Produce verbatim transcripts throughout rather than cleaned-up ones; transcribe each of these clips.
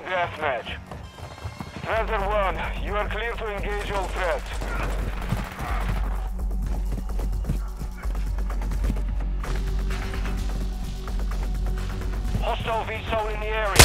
deathmatch. Strander one, you are clear to engage all threats. Hostile V SOL in the area.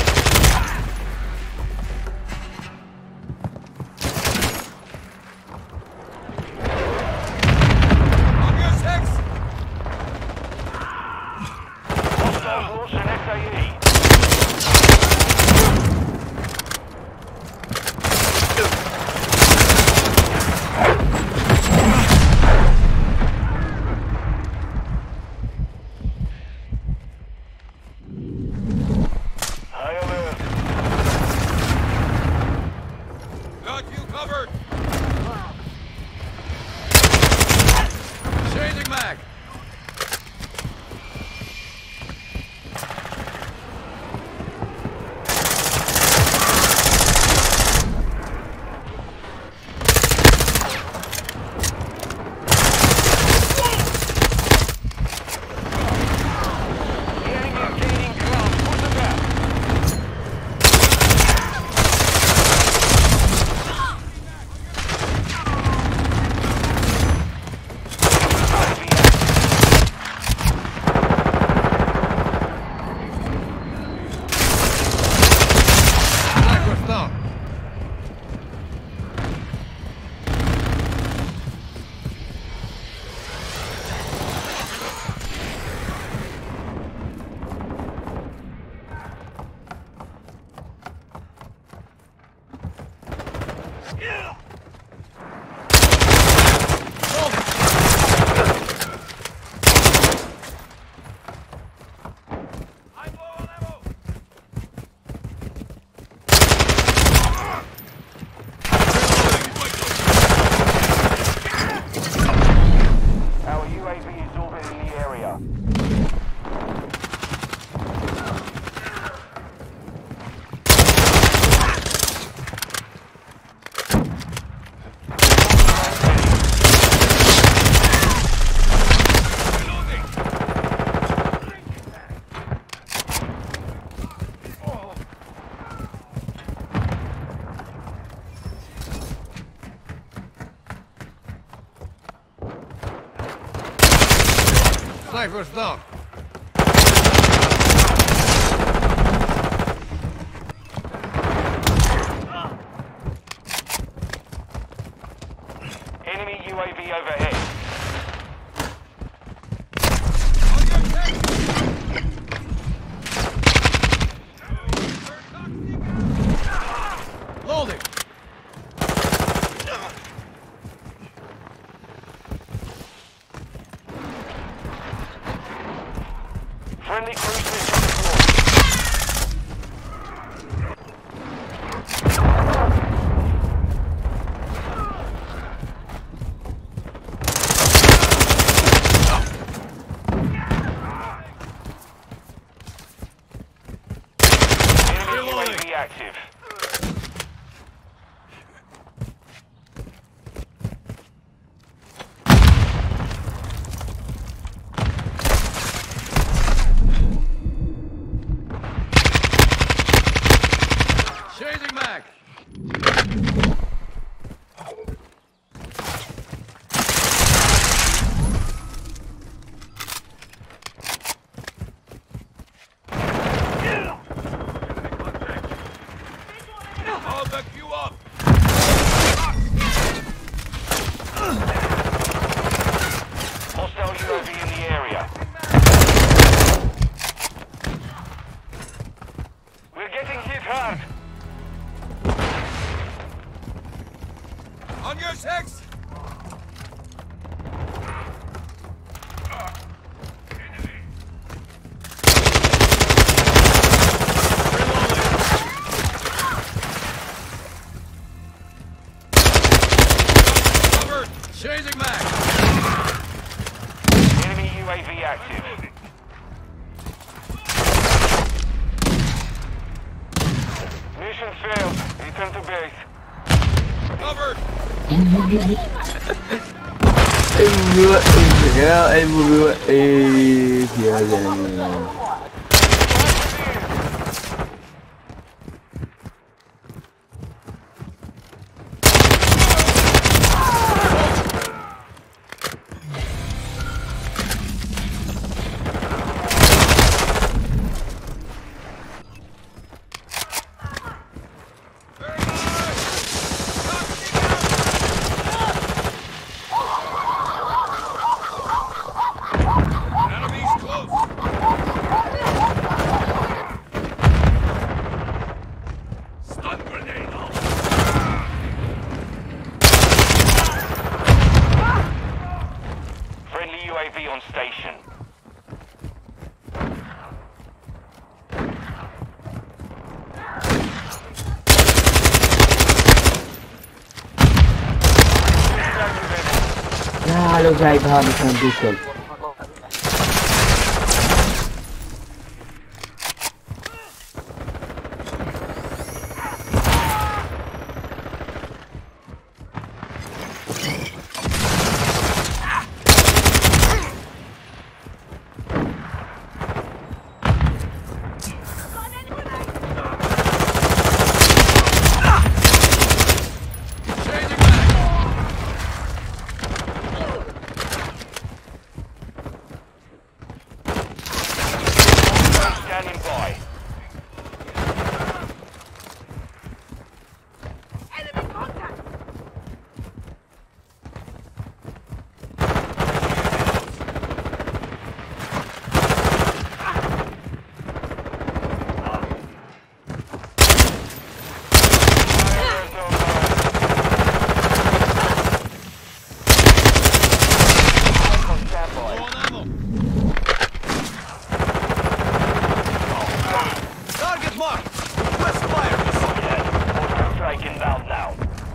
Sniper's down. Enemy U A V overhead. Loading. Friendly cruise missile deployed. Enemy U A V active. Changing mag. I'll back you up. Hostile U A V in the area. We're getting hit hard. On your six. Covered. Changing mag. Enemy U A V active. Mission failed. Return to base. Covered. Em vừa em em vừa em giờ حاله جايبها مثلا بيكل. Standing by. Enemy contact! Low on ammo. Target marked. Request fire. Strike inbound now.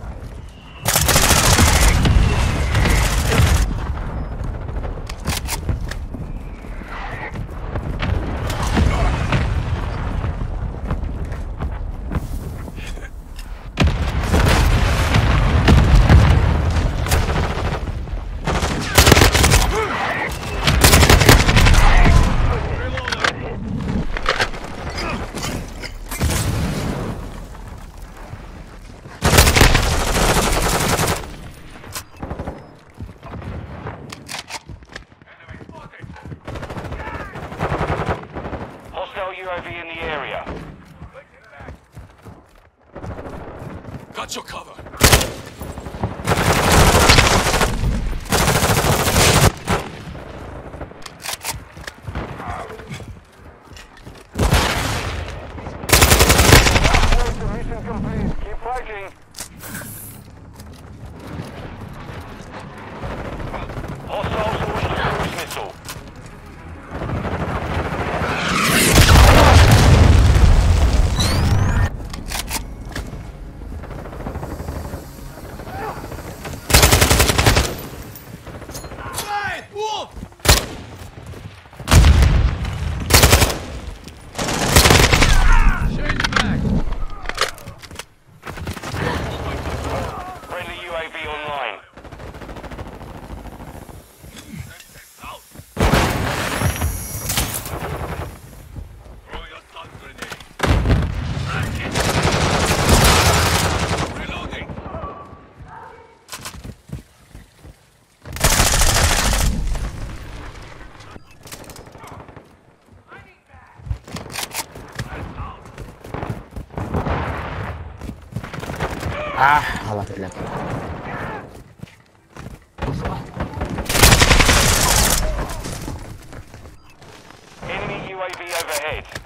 Hostile U A V in the area. Got your cover. Mission complete. Keep fighting. Hostiles launched a cruise missile. Hey! Wolf! Changing back. Friendly U A V online. Throw your stun grenade. Reloading. Ah, Allah bilir. Enemy U A V overhead.